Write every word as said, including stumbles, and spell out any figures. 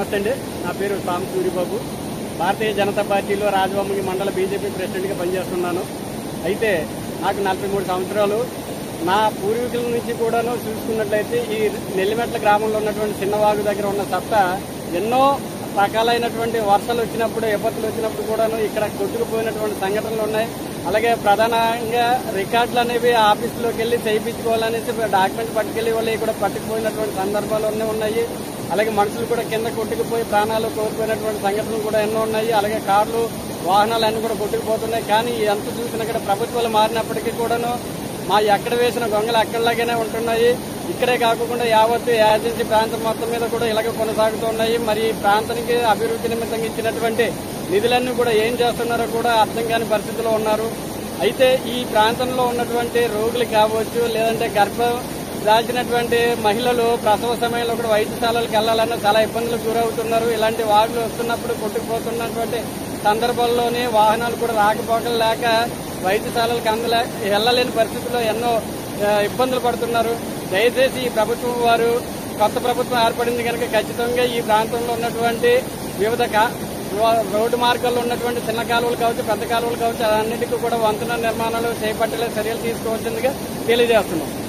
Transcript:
నమస్తే అండి. నా పేరు సామ్ సూరిబాబు. భారతీయ జనతా పార్టీలో రాజవమ్మి మండల బీజేపీ ప్రెసిడెంట్గా పనిచేస్తున్నాను. అయితే నాకు నలభై మూడు సంవత్సరాలు. నా పూర్వీకుల నుంచి కూడాను చూసుకున్నట్లయితే ఈ నెల్లిమెట్ల గ్రామంలో ఉన్నటువంటి చిన్నవాగు దగ్గర ఉన్న సత్తా ఎన్నో రకాలైనటువంటి వర్షాలు వచ్చినప్పుడు, విపత్తులు వచ్చినప్పుడు కూడాను ఇక్కడ కొట్టుకుపోయినటువంటి సంఘటనలు ఉన్నాయి. అలాగే ప్రధానంగా రికార్డులు అనేవి ఆఫీసులోకి వెళ్లి చేయించుకోవాలనేసి డాక్యుమెంట్ పట్టుకెళ్లి వాళ్ళు కూడా పట్టుకుపోయినటువంటి సందర్భాలు అన్నీ ఉన్నాయి. అలాగే మనుషులు కూడా కింద కొట్టుకుపోయి ప్రాణాలు కోల్పోయినటువంటి సంఘటనలు కూడా ఎన్నో ఉన్నాయి. అలాగే కార్లు, వాహనాలు అన్ని కూడా కొట్టుకుపోతున్నాయి. కానీ ఎంత చూసినా ఇక్కడ ప్రభుత్వాలు మారినప్పటికీ కూడాను మా ఎక్కడ వేసిన గొంగలు అక్కడలాగానే ఉంటున్నాయి. ఇక్కడే కాకుండా యావత్తు ఏజెన్సీ ప్రాంతం మొత్తం మీద కూడా ఇలాగే కొనసాగుతున్నాయి. మరి ఈ ప్రాంతానికి అభివృద్ధి నిమిత్తంగా ఇచ్చినటువంటి నిధులన్నీ కూడా ఏం చేస్తున్నారో కూడా అర్థం కాని పరిస్థితిలో ఉన్నారు. అయితే ఈ ప్రాంతంలో ఉన్నటువంటి రోగులు కావచ్చు, లేదంటే గర్భం దాల్చినటువంటి మహిళలు ప్రసవ సమయంలో కూడా వైద్యశాలలకు వెళ్లాలన్నా చాలా ఇబ్బందులకు గురవుతున్నారు. ఇలాంటి వార్డులు వస్తున్నప్పుడు కొట్టుకుపోతున్నటువంటి సందర్భాల్లోనే వాహనాలు కూడా రాకపోకలు లేక వైద్యశాలలకు అందలే వెళ్లలేని పరిస్థితుల్లో ఎన్నో ఇబ్బందులు పడుతున్నారు. దయచేసి ఈ ప్రభుత్వం వారు కొత్త ప్రభుత్వం ఏర్పడింది కనుక ఖచ్చితంగా ఈ ప్రాంతంలో ఉన్నటువంటి వివిధ రోడ్డు మార్గాల్లో ఉన్నటువంటి చిన్న కాలువలు కావచ్చు, పెద్ద కాలువలు కావచ్చు, అన్నింటికీ కూడా వంతెన నిర్మాణాలు చేపట్టలే చర్యలు తీసుకోవాల్సిందిగా తెలియజేస్తున్నాం.